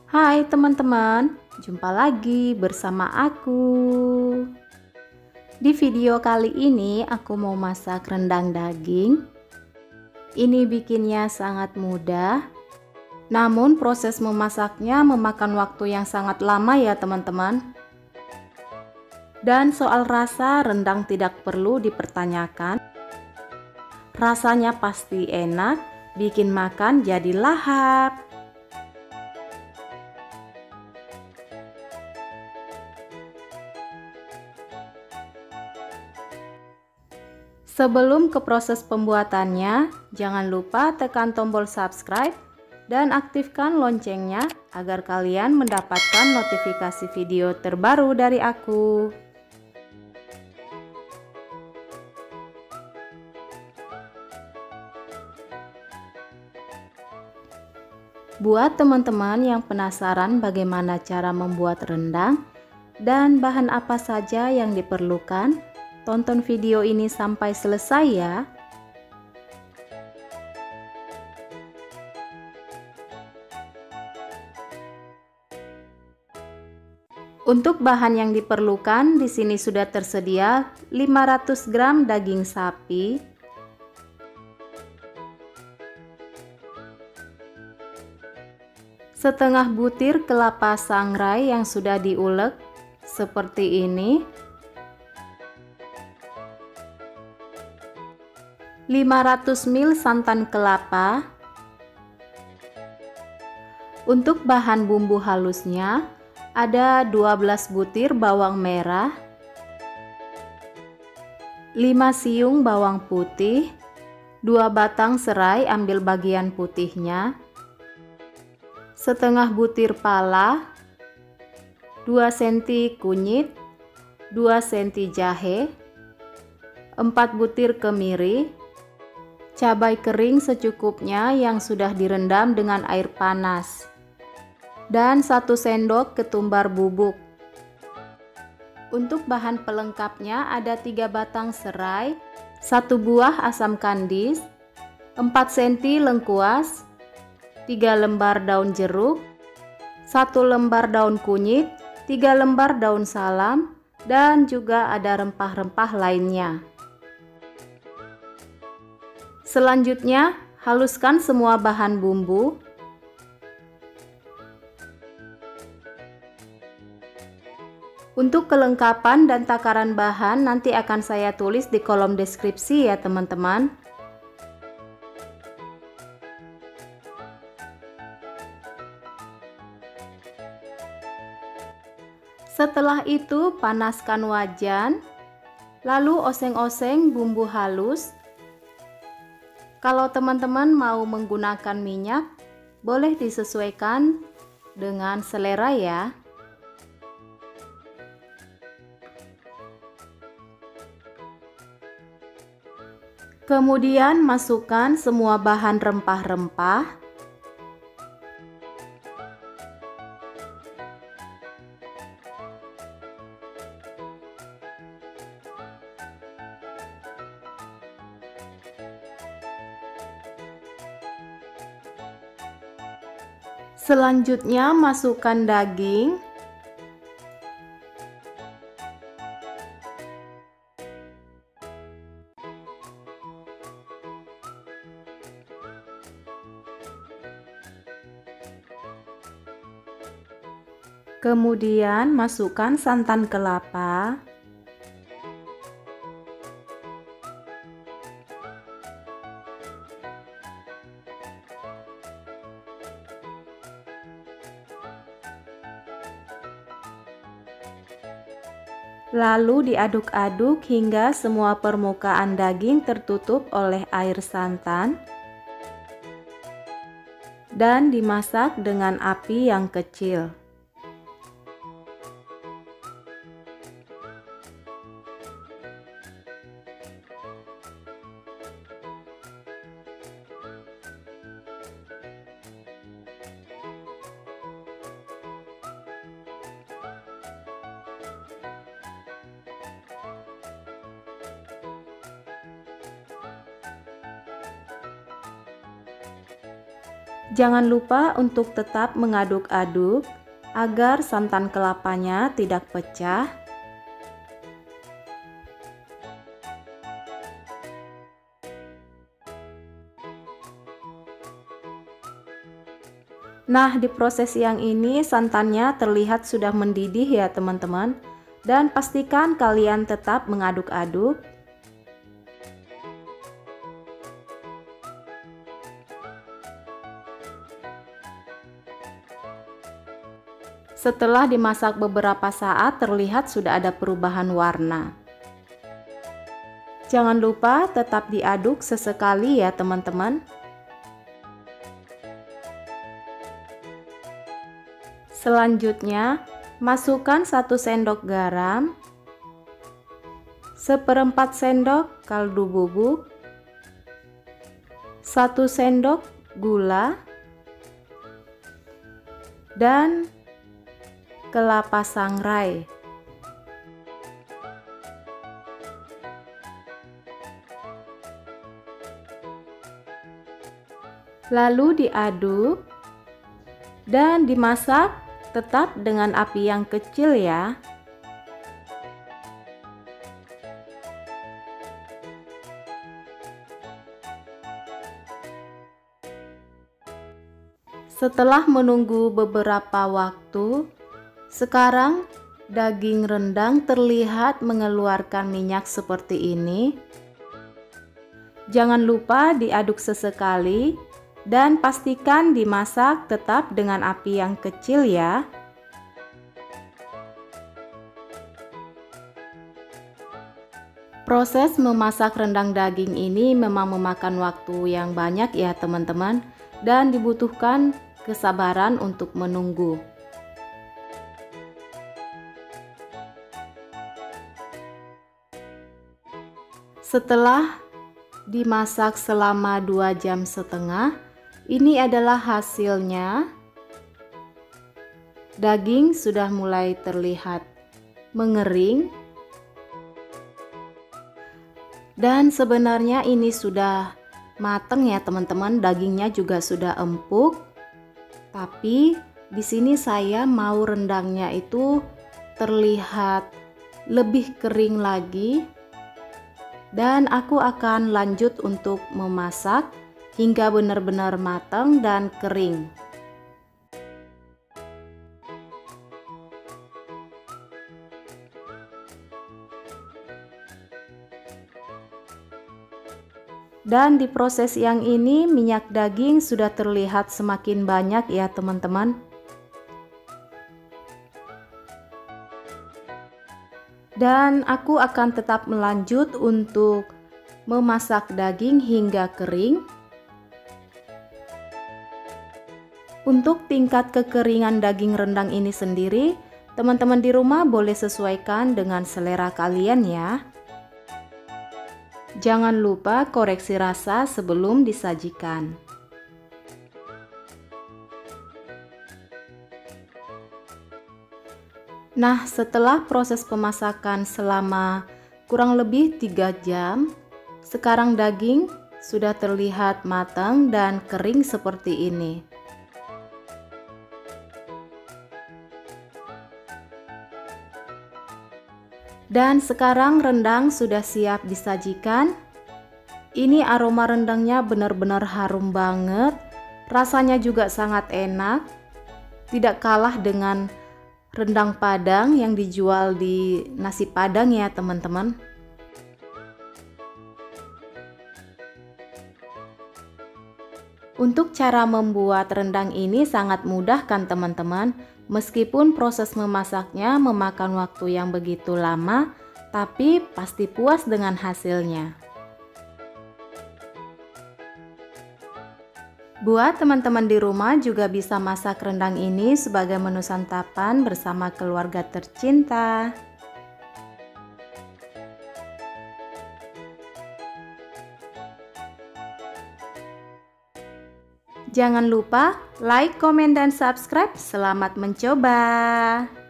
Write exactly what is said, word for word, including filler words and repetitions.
Hai teman-teman, jumpa lagi bersama aku. Di video kali ini aku mau masak rendang daging. Ini bikinnya sangat mudah, namun proses memasaknya memakan waktu yang sangat lama ya teman-teman. Dan soal rasa, rendang tidak perlu dipertanyakan. Rasanya pasti enak, bikin makan jadi lahap. Sebelum ke proses pembuatannya, jangan lupa tekan tombol subscribe dan aktifkan loncengnya agar kalian mendapatkan notifikasi video terbaru dari aku. Buat teman-teman yang penasaran bagaimana cara membuat rendang dan bahan apa saja yang diperlukan, tonton video ini sampai selesai ya. Untuk bahan yang diperlukan di sini sudah tersedia lima ratus gram daging sapi, setengah butir kelapa sangrai yang sudah diulek seperti ini, lima ratus mililiter santan kelapa. Untuk bahan bumbu halusnya ada dua belas butir bawang merah, lima siung bawang putih, dua batang serai ambil bagian putihnya, setengah butir pala, dua sentimeter kunyit, dua sentimeter jahe, empat butir kemiri, cabai kering secukupnya yang sudah direndam dengan air panas, dan satu sendok ketumbar bubuk. Untuk bahan pelengkapnya ada tiga batang serai, satu buah asam kandis, empat sentimeter lengkuas, tiga lembar daun jeruk, satu lembar daun kunyit, tiga lembar daun salam, dan juga ada rempah-rempah lainnya. Selanjutnya, haluskan semua bahan bumbu. Untuk kelengkapan dan takaran bahan nanti akan saya tulis di kolom deskripsi ya teman-teman. Setelah itu panaskan wajan, lalu oseng-oseng bumbu halus. Kalau teman-teman mau menggunakan minyak, boleh disesuaikan dengan selera ya. Kemudian masukkan semua bahan rempah-rempah. Selanjutnya masukkan daging. Kemudian masukkan santan kelapa. Lalu diaduk-aduk hingga semua permukaan daging tertutup oleh air santan dan dimasak dengan api yang kecil. Jangan lupa untuk tetap mengaduk-aduk agar santan kelapanya tidak pecah. Nah, di proses yang ini santannya terlihat sudah mendidih ya teman-teman. Dan pastikan kalian tetap mengaduk-aduk. Setelah dimasak beberapa saat terlihat sudah ada perubahan warna. Jangan lupa tetap diaduk sesekali ya teman-teman. Selanjutnya, masukkan satu sendok garam, seperempat sendok kaldu bubuk, satu sendok gula, dan kelapa sangrai. Lalu diaduk dan dimasak tetap dengan api yang kecil ya. Setelah menunggu beberapa waktu, sekarang daging rendang terlihat mengeluarkan minyak seperti ini. Jangan lupa diaduk sesekali dan pastikan dimasak tetap dengan api yang kecil ya. Proses memasak rendang daging ini memang memakan waktu yang banyak ya teman-teman, dan dibutuhkan kesabaran untuk menunggu. Setelah dimasak selama dua jam setengah, ini adalah hasilnya. Daging sudah mulai terlihat mengering. Dan sebenarnya ini sudah mateng ya teman-teman, dagingnya juga sudah empuk. Tapi di sini saya mau rendangnya itu terlihat lebih kering lagi. Dan aku akan lanjut untuk memasak hingga benar-benar matang dan kering. Dan di proses yang ini minyak daging sudah terlihat semakin banyak ya teman-teman. Dan aku akan tetap melanjut untuk memasak daging hingga kering. Untuk tingkat kekeringan daging rendang ini sendiri, teman-teman di rumah boleh sesuaikan dengan selera kalian ya. Jangan lupa koreksi rasa sebelum disajikan. Nah, setelah proses pemasakan selama kurang lebih tiga jam, sekarang daging sudah terlihat matang dan kering seperti ini. Dan sekarang rendang sudah siap disajikan. Ini aroma rendangnya benar-benar harum banget. Rasanya juga sangat enak. Tidak kalah dengan rendang Padang yang dijual di nasi Padang ya teman-teman. Untuk cara membuat rendang ini sangat mudah kan teman-teman. Meskipun proses memasaknya memakan waktu yang begitu lama, tapi pasti puas dengan hasilnya. Buat teman-teman di rumah juga bisa masak rendang ini sebagai menu santapan bersama keluarga tercinta. Jangan lupa like, komen, dan subscribe. Selamat mencoba!